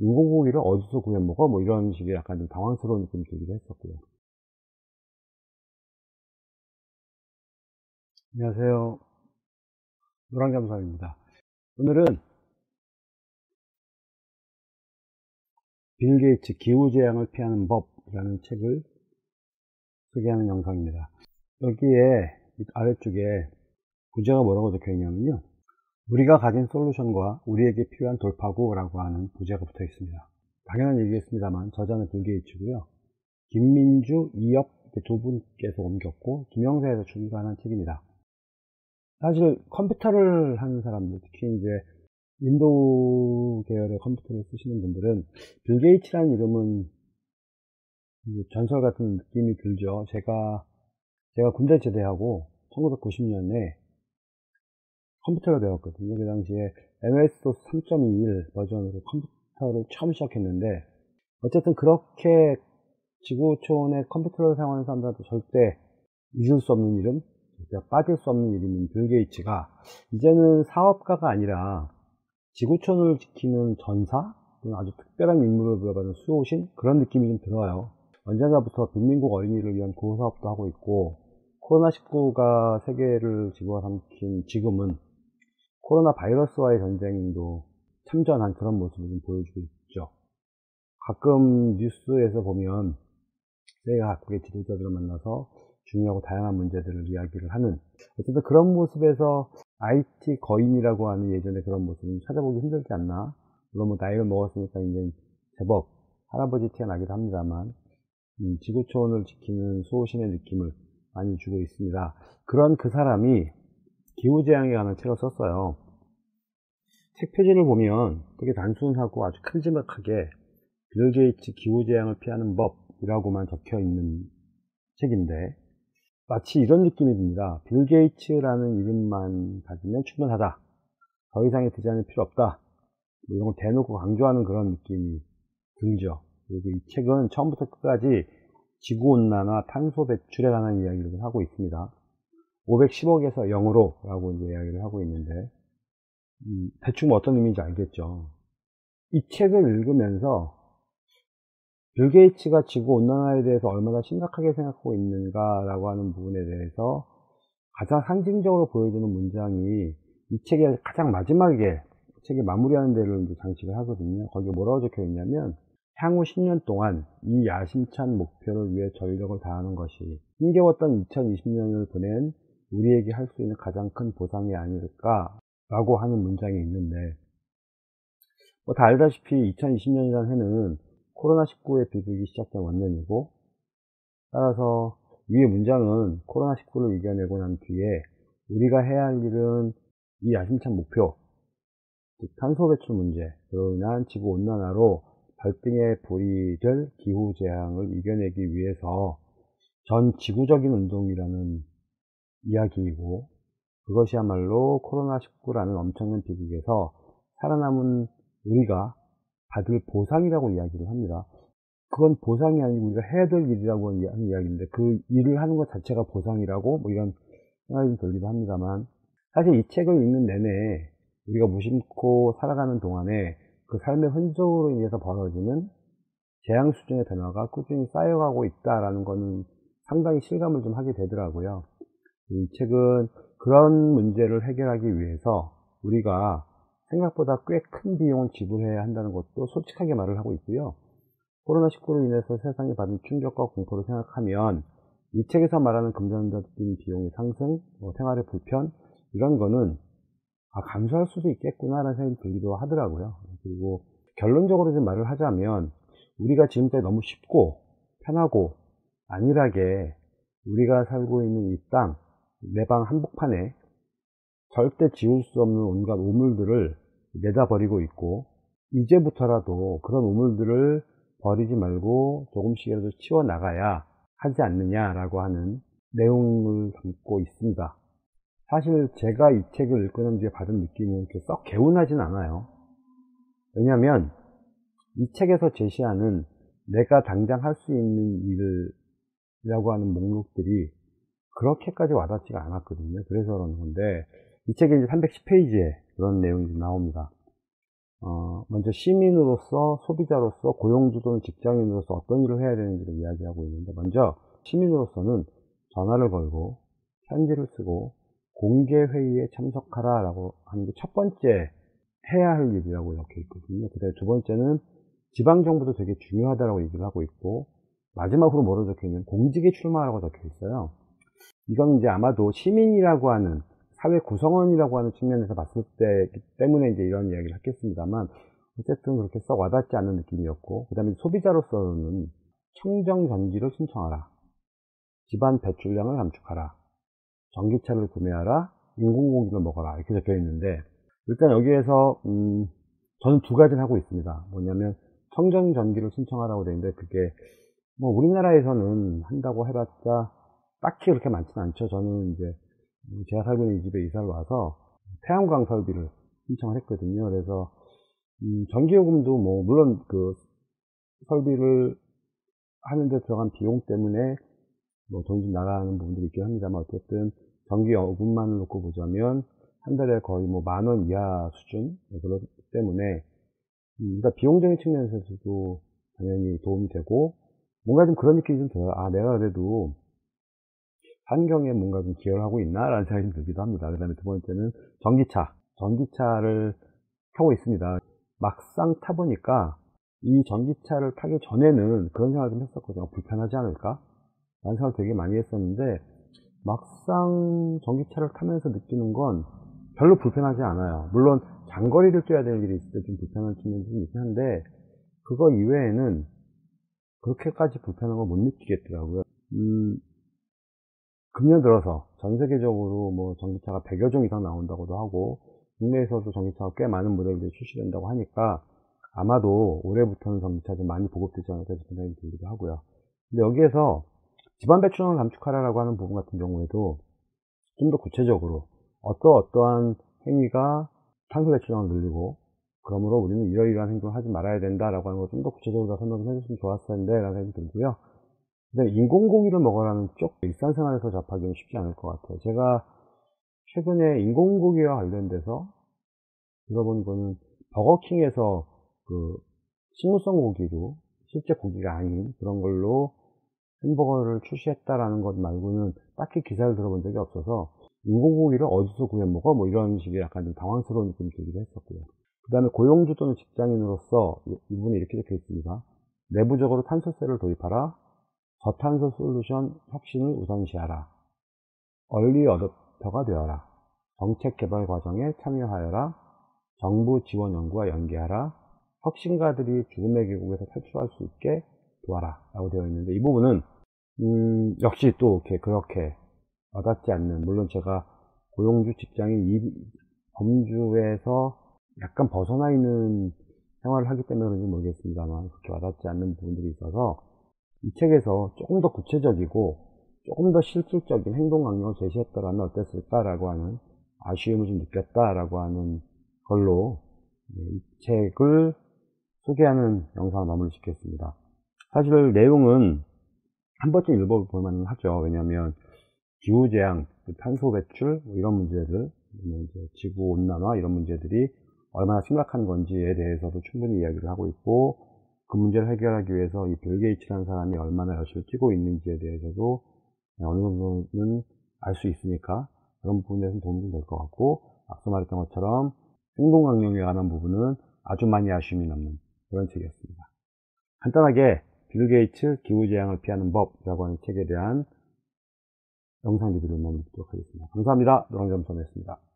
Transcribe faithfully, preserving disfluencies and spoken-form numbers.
인공고기를 어디서 구해 먹어? 뭐 이런 식의 약간 좀 당황스러운 느낌이 들기도 했었고요. 안녕하세요. 노랑잠수입니다. 오늘은 빌 게이츠 기후재앙을 피하는 법이라는 책을 소개하는 영상입니다. 여기에 아래쪽에 부제가 뭐라고 적혀 있냐면요, 우리가 가진 솔루션과 우리에게 필요한 돌파구라고 하는 부제가 붙어 있습니다. 당연한 얘기겠습니다만 저자는 빌 게이츠고요, 김민주, 이엽 두 분께서 옮겼고 김영사에서 출간한 책입니다. 사실 컴퓨터를 하는 사람들, 특히 이제 윈도우 계열의 컴퓨터를 쓰시는 분들은 빌 게이츠라는 이름은 전설 같은 느낌이 들죠. 제가 제가 군대 제대하고 천구백구십 년에 컴퓨터를 배웠거든요. 그 당시에 엠에스 도스 삼 점 이일 버전으로 컴퓨터를 처음 시작했는데, 어쨌든 그렇게 지구촌의 컴퓨터를 사용하는 사람들한테 절대 잊을 수 없는 이름, 빠질 수 없는 이름인 빌 게이츠가 이제는 사업가가 아니라 지구촌을 지키는 전사, 아주 특별한 인물을 부여받은 수호신, 그런 느낌이 좀 들어요. 언젠가부터 빈민국 어린이를 위한 구호사업도 하고 있고, 코로나 십구가 세계를 지구와 삼킨 지금은 코로나 바이러스와의 전쟁도 참전한 그런 모습을 좀 보여주고 있죠. 가끔 뉴스에서 보면 세계 각국의 지도자들을 만나서 중요하고 다양한 문제들을 이야기를 하는, 어쨌든 그런 모습에서 아이티 거인이라고 하는 예전에 그런 모습을 찾아보기 힘들지 않나. 물론 뭐 나이를 먹었으니까 이제 제법 할아버지 티가 나기도 합니다만, 음, 지구촌을 지키는 수호신의 느낌을 많이 주고 있습니다. 그런 그 사람이 기후재앙에 관한 책을 썼어요. 책 표지를 보면 되게 단순하고 아주 큼지막하게 빌 게이츠 기후재앙을 피하는 법이라고만 적혀 있는 책인데, 마치 이런 느낌이 듭니다. 빌 게이츠라는 이름만 가지면 충분하다, 더 이상의 디자인은 필요 없다, 뭐 이런 걸 대놓고 강조하는 그런 느낌이 들죠. 그리고 이 책은 처음부터 끝까지 지구온난화, 탄소 배출에 관한 이야기를 하고 있습니다. 오백십억에서 영으로 라고 이제 이야기를 하고 있는데, 음, 대충 뭐 어떤 의미인지 알겠죠. 이 책을 읽으면서 빌 게이츠가 지구온난화에 대해서 얼마나 심각하게 생각하고 있는가라고 하는 부분에 대해서 가장 상징적으로 보여주는 문장이 이 책의 가장 마지막에, 책의 마무리하는 데를 이제 장식을 하거든요. 거기에 뭐라고 적혀 있냐면, 향후 십 년 동안 이 야심찬 목표를 위해 전력을 다하는 것이 힘겨웠던 이천이십 년을 보낸 우리에게 할 수 있는 가장 큰 보상이 아닐까 라고 하는 문장이 있는데, 뭐 다 알다시피 이천이십 년이라는 해는 코로나 십구의 비극이 시작된 원년이고, 따라서 위의 문장은 코로나 십구를 이겨내고 난 뒤에 우리가 해야 할 일은 이 야심찬 목표, 즉 탄소 배출 문제, 그로 인한 지구온난화로 발등에 불이 될 기후재앙을 이겨내기 위해서 전 지구적인 운동이라는 이야기이고, 그것이야말로 코로나 십구라는 엄청난 비극에서 살아남은 우리가 받을 보상이라고 이야기를 합니다. 그건 보상이 아니고 우리가 해야 될 일이라고 하는 이야기인데, 그 일을 하는 것 자체가 보상이라고, 뭐 이런 생각이 들기도 합니다만, 사실 이 책을 읽는 내내 우리가 무심코 살아가는 동안에 그 삶의 흔적으로 인해서 벌어지는 재앙 수준의 변화가 꾸준히 쌓여가고 있다라는 것은 상당히 실감을 좀 하게 되더라고요. 이 책은 그런 문제를 해결하기 위해서 우리가 생각보다 꽤 큰 비용을 지불해야 한다는 것도 솔직하게 말을 하고 있고요. 코로나 십구로 인해서 세상이 받은 충격과 공포를 생각하면 이 책에서 말하는 금전적인 비용의 상승, 뭐 생활의 불편, 이런 거는 아, 감수할 수도 있겠구나라는 생각이 들기도 하더라고요. 그리고 결론적으로 좀 말을 하자면, 우리가 지금까지 너무 쉽고 편하고 안일하게 우리가 살고 있는 이 땅, 내 방 한복판에 절대 지울 수 없는 온갖 오물들을 내다 버리고 있고, 이제부터라도 그런 오물들을 버리지 말고 조금씩이라도 치워 나가야 하지 않느냐라고 하는 내용을 담고 있습니다. 사실 제가 이 책을 읽고 난 뒤에 받은 느낌은 이렇게 썩 개운하진 않아요. 왜냐하면 이 책에서 제시하는 내가 당장 할 수 있는 일이라고 하는 목록들이 그렇게까지 와닿지가 않았거든요. 그래서 그런 건데, 이 책에 이제 삼백십 페이지에 그런 내용이 나옵니다. 어, 먼저 시민으로서, 소비자로서, 고용주 또는 직장인으로서 어떤 일을 해야 되는지를 이야기하고 있는데, 먼저 시민으로서는 전화를 걸고 편지를 쓰고 공개회의에 참석하라 라고 하는 게 첫 번째 해야 할 일이라고 이렇게 있거든요. 그 다음에 두 번째는 지방정부도 되게 중요하다고 얘기를 하고 있고, 마지막으로 뭐로 적혀 있냐면 공직에 출마하라고 적혀 있어요. 이건 이제 아마도 시민이라고 하는 사회 구성원이라고 하는 측면에서 봤을 때 때문에 이제 이런 이야기를 했겠습니다만, 어쨌든 그렇게 썩 와닿지 않는 느낌이었고, 그 다음에 소비자로서는 청정전기를 신청하라, 집안 배출량을 감축하라, 전기차를 구매하라, 인공고기를 먹어라, 이렇게 적혀 있는데, 일단 여기에서 음, 저는 두 가지를 하고 있습니다. 뭐냐면 청정전기를 신청하라고 되어 있는데, 그게 뭐 우리나라에서는 한다고 해봤자 딱히 그렇게 많지는 않죠. 저는 이제 제가 살고 있는 이 집에 이사를 와서 태양광 설비를 신청을 했거든요. 그래서 음, 전기요금도 뭐 물론 그 설비를 하는데 들어간 비용 때문에 뭐 돈이 좀 나가는 부분들이 있긴 합니다만, 어쨌든 전기요금만 놓고 보자면 한 달에 거의 뭐 만 원 이하 수준, 그렇기 때문에 음, 그러니까 비용적인 측면에서도 당연히 도움이 되고, 뭔가 좀 그런 느낌이 좀 들어요. 아, 내가 그래도 환경에 뭔가 좀 기여를 하고 있나? 라는 생각이 좀 들기도 합니다. 그 다음에 두 번째는 전기차. 전기차를 타고 있습니다. 막상 타보니까 이 전기차를 타기 전에는 그런 생각을 좀 했었거든요. 불편하지 않을까? 라는 생각을 되게 많이 했었는데, 막상 전기차를 타면서 느끼는 건 별로 불편하지 않아요. 물론 장거리를 뛰어야 되는 일이 있을 때 좀 불편한 측면이 좀 있긴 한데, 그거 이외에는 그렇게까지 불편한 걸 못 느끼겠더라고요. 음, 금년 들어서 전 세계적으로 뭐 전기차가 백여 종 이상 나온다고도 하고, 국내에서도 전기차가 꽤 많은 모델들이 출시된다고 하니까 아마도 올해부터는 전기차 좀 많이 보급되지 않을까 싶은 생각이 들기도 하고요. 근데 여기에서 집안 배출량을 감축하라고 하는 부분 같은 경우에도 좀 더 구체적으로 어떠어떠한 행위가 탄소 배출량을 늘리고, 그러므로 우리는 이러이러한 행동을 하지 말아야 된다라고 하는 걸 좀 더 구체적으로 설명을 해줬으면 좋았을 텐데 라는 생각이 들고요. 근데 인공고기를 먹으라는 쪽 일상생활에서 접하기는 쉽지 않을 것 같아요. 제가 최근에 인공고기와 관련돼서 들어본 거는 버거킹에서 그 식물성 고기로, 실제 고기가 아닌 그런 걸로 햄버거를 출시했다라는 것 말고는 딱히 기사를 들어본 적이 없어서, 인공고기를 어디서 구해 먹어? 뭐 이런 식의 약간 좀 당황스러운 느낌이 들기도 했었고요. 그 다음에 고용주 또는 직장인으로서 이 부분에 이렇게 적혀 있습니다. 내부적으로 탄소세를 도입하라. 저탄소 솔루션 혁신을 우선시하라. 얼리 어댑터가 되어라. 정책 개발 과정에 참여하여라. 정부 지원 연구와 연계하라. 혁신가들이 죽음의 계곡에서 탈출할 수 있게 도와라 라고 되어 있는데, 이 부분은 음, 역시 또 이렇게 그렇게 와닿지 않는, 물론 제가 고용주 직장인 이 범주에서 약간 벗어나 있는 생활을 하기 때문에 그런지 모르겠습니다만, 그렇게 와닿지 않는 부분들이 있어서 이 책에서 조금 더 구체적이고 조금 더 실질적인 행동 강령을 제시했더라면 어땠을까라고 하는 아쉬움을 좀 느꼈다라고 하는 걸로 이 책을 소개하는 영상을 마무리 짓겠습니다. 사실 내용은 한 번쯤 읽어볼 만은 하죠. 왜냐하면 기후재앙, 탄소 배출 뭐 이런 문제들, 이제 지구 온난화 이런 문제들이 얼마나 심각한 건지에 대해서도 충분히 이야기를 하고 있고, 그 문제를 해결하기 위해서 이 빌 게이츠라는 사람이 얼마나 열심히 뛰고 있는지에 대해서도 어느 정도는 알 수 있으니까 그런 부분에서는 도움이 될 것 같고, 앞서 말했던 것처럼 행동 강령에 관한 부분은 아주 많이 아쉬움이 남는 그런 책이었습니다. 간단하게 빌 게이츠 기후재앙을 피하는 법이라고 하는 책에 대한 영상 리뷰를 마무리하도록 하겠습니다. 감사합니다. 노랑잠수함이었습니다.